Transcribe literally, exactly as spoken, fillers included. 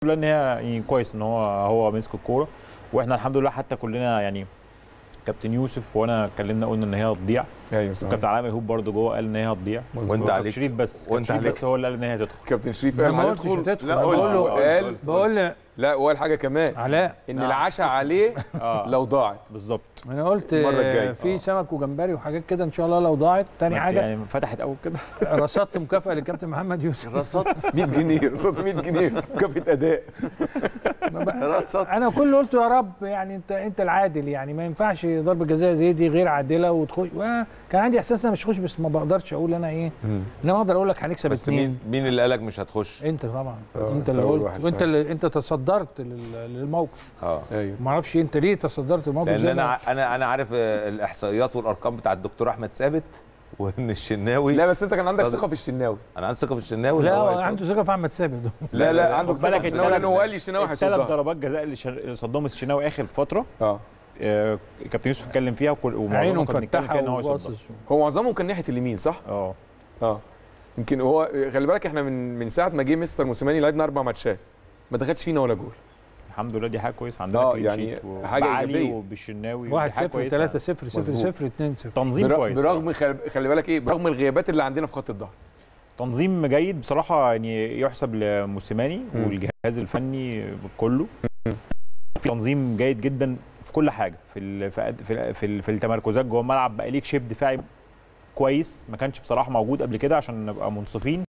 لله ان هي يعني كويس ان هو هو مسك الكوره، واحنا الحمد لله حتى كلنا يعني كابتن يوسف وانا اتكلمنا قلنا ان هي هتضيع. ايوه صح. وكابتن علاء ميهوب برده جوه قال ان هي هتضيع. وانت عليك شريف بس وانت شريف عليك بس هو اللي قال ان هي هتدخل. كابتن شريف قال هتدخل. لا بقول له قال بقول لا وقال حاجه كمان علاء ان العشاء عليه لو ضاعت. بالظبط. انا قلت المره الجايه في سمك وجمبري وحاجات كده ان شاء الله لو ضاعت. تاني حاجه يعني فتحت اول كده رصدت مكافاه للكابتن محمد يوسف. رصدت مية جنيه رصدت مية جنيه مكافاه اداء. رصدت. انا كل قلت يا رب يعني انت انت العادل، يعني ما ينفعش ضربه جزاء زي دي غير عادله وتخش. كان عندي احساس انا مش هخش بس ما بقدرش اقول انا ايه، انما اقدر اقول لك هنكسب بس اتنين. مين مين اللي قالك مش هتخش؟ انت طبعا آه، انت اللي أول قلت واحد وانت صحيح. اللي انت تصدرت لل- للموقف. اه ايوه ما اعرفش انت ليه تصدرت الموقف لان زي انا ما- ع- انا انا عارف آه، الاحصائيات والارقام بتاع الدكتور احمد ثابت، وان الشناوي. لا بس انت كان عندك صدق. ثقه في الشناوي. انا عندي ثقه في الشناوي. لا إن هو هو هيصد. عنده ثقه في احمد ثابت. لا لا عنده خد ثقه بالك في الشناوي التلات- لانه هو قال لي الشناوي الثلاث هيصدها. ضربات جزاء اللي شر- اللي صدهم الشناوي اخر فتره اه آه، كابتن يوسف اتكلم فيها وكل عينه ومعظمهم كنا بنتكلم مفتحه فيها ان هو وباصص. يصدها. هو معظمهم كان ناحيه اليمين صح؟ اه اه يمكن هو خلي بالك احنا من من ساعه ما جه مستر موسيماني لعبنا اربع ماتشات ما دخلش فينا ولا جول. الحمد لله دي حاجه كويسه عندنا آه، كلين يعني شيت و- حاجة بعلي إيجابية. وبالشناوي واحد دي حاجة صفر كويسة. ثلاثة صفر صفر مظبوط. صفر اتنين صفر. تنظيم برغم, كويس برغم خلي خلي بالك ايه برغم الغيابات اللي عندنا في خط الظهر. تنظيم جيد بصراحه، يعني يحسب لموسيماني مم. والجهاز الفني كله. في تنظيم جيد جدا في كل حاجه، في ال- في في ال- في, ال- في التمركزات جوه الملعب بقى ليك شيب دفاعي كويس ما كانش بصراحه موجود قبل كده عشان نبقى منصفين.